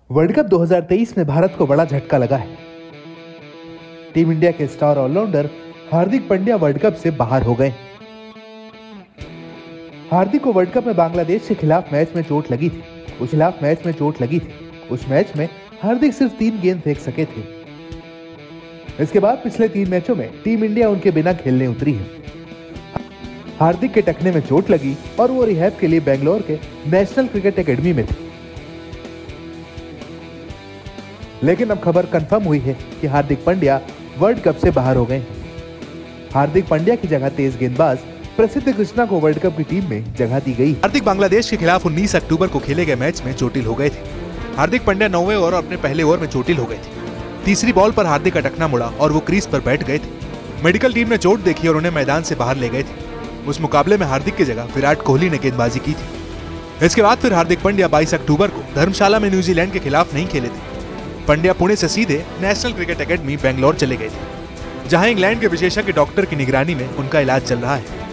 World cup 2023 में भारत को बड़ा झटका लगा है। टीम इंडिया के star allrounder Hardik Pandya world cup से बाहर हो गए। हार्दिक को वर्ल्ड कप में बांग्लादेश के खिलाफ मैच में चोट लगी थी। उस मैच में हार्दिक सिर्फ 3 गेंद फेंक सके थे। इसके बाद पिछले 3 मैचों में टीम इंडिया उनके बिना खेलने उतरी है। हार्दिक के टखने में चोट लगी और वो रिहैब के लिए बेंगलोर के नेशनल क्रिकेट एकेडमी में थे। लेकिन अब खबर कंफर्म हुई है कि हार्दिक पांड्या वर्ल्ड कप से बाहर हो गए। हार्दिक पांड्या की जगह तेज गेंदबाज प्रसिद्ध कृष्णा को वर्ल्ड कप की टीम में जगह दी गई। हार्दिक बांग्लादेश के खिलाफ 19 अक्टूबर को खेले गए मैच में चोटिल हो गए थे। हार्दिक पांड्या 9वें ओवर और अपने पहले ओवर में चोटिल हो गए थे। तीसरी बॉल पर हार्दिक का टखना मुड़ा और वो क्रीज पर बैठ गए थे। मेडिकल टीम ने चोट देखी और उन्हें मैदान से बाहर ले गए थे। उस मुकाबले में हार्दिक की जगह विराट कोहली ने गेंदबाजी की थी। इसके बाद फिर हार्दिक पांड्या 22 अक्टूबर को धर्मशाला में न्यूजीलैंड के खिलाफ नहीं खेले थे। पांड्या पुणे से सीधे नेशनल क्रिकेट एकेडमी बेंगलोर चले गए थे, जहां इंग्लैंड के विशेषज्ञ डॉक्टर की निगरानी में उनका इलाज चल रहा है।